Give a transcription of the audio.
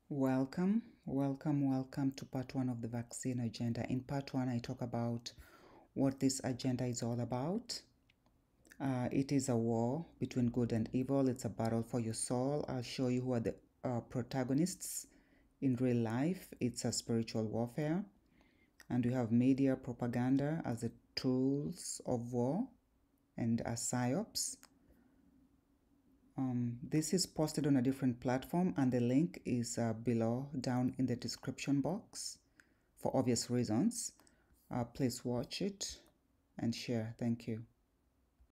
Welcome to part one of the vaccine agenda. In part one, I talk about what this agenda is all about. It is a war between good and evil. It's a battle for your soul. I'll show you who are the protagonists in real life. It's a spiritual warfare. And we have media propaganda as the tools of war and as psyops. This is posted on a different platform and the link is below down in the description box for obvious reasons. Please watch it and share. Thank you.